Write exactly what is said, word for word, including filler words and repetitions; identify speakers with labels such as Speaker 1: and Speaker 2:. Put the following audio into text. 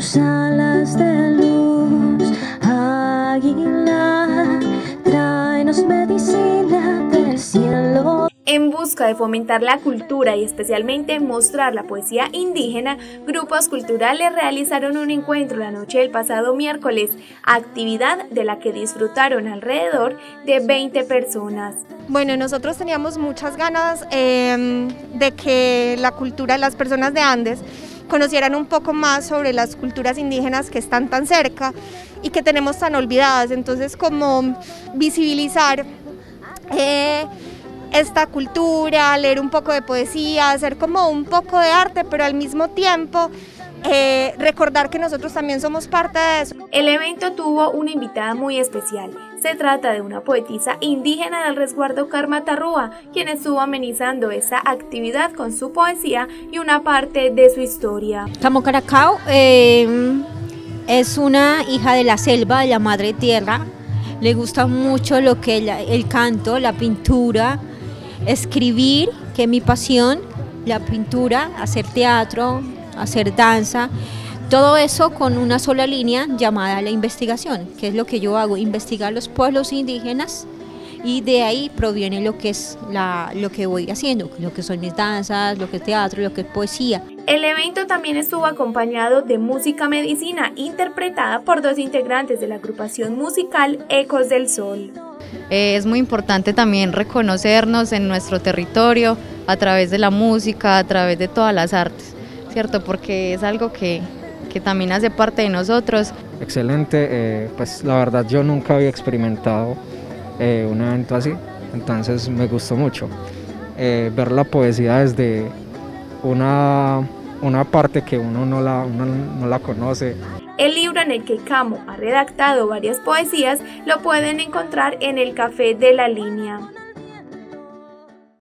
Speaker 1: tus alas de luz, águila, tráenos medicina del cielo.
Speaker 2: En busca de fomentar la cultura y especialmente mostrar la poesía indígena, grupos culturales realizaron un encuentro la noche del pasado miércoles, actividad de la que disfrutaron alrededor de veinte personas.
Speaker 3: Bueno, nosotros teníamos muchas ganas eh, de que la cultura, las personas de Andes, conocieran un poco más sobre las culturas indígenas que están tan cerca y que tenemos tan olvidadas. Entonces, como visibilizar eh, esta cultura, leer un poco de poesía, hacer como un poco de arte, pero al mismo tiempo eh, recordar que nosotros también somos parte de eso.
Speaker 2: El evento tuvo una invitada muy especial. Se trata de una poetisa indígena del resguardo Carmatarrúa, quien estuvo amenizando esta actividad con su poesía y una parte de su historia.
Speaker 4: Camo Caracao eh, es una hija de la selva, de la madre tierra. Le gusta mucho lo que el, el canto, la pintura, escribir, que es mi pasión, la pintura, hacer teatro, hacer danza. Todo eso con una sola línea llamada la investigación, que es lo que yo hago, investigar los pueblos indígenas, y de ahí proviene lo que es la, lo que voy haciendo, lo que son mis danzas, lo que es teatro, lo que es poesía.
Speaker 2: El evento también estuvo acompañado de música medicina, interpretada por dos integrantes de la agrupación musical Ecos del Sol.
Speaker 5: Eh, es muy importante también reconocernos en nuestro territorio a través de la música, a través de todas las artes, ¿cierto? Porque es algo que que también hace parte de nosotros.
Speaker 6: Excelente, eh, pues la verdad yo nunca había experimentado eh, un evento así, entonces me gustó mucho eh, ver la poesía desde una, una parte que uno no la, uno no la conoce.
Speaker 2: El libro en el que Camo ha redactado varias poesías lo pueden encontrar en el Café de la Línea.